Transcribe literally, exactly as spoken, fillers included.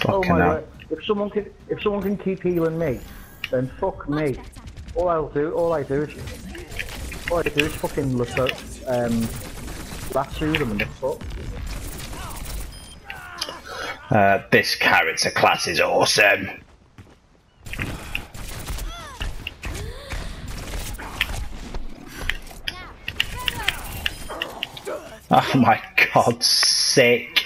Oh Fucking my hell. word. If someone can, if someone can keep healing me, then fuck me. All I'll do, all I do is, all I do is fucking look at, um, lasso them in the foot. Uh, this character class is awesome. Oh my god, sick.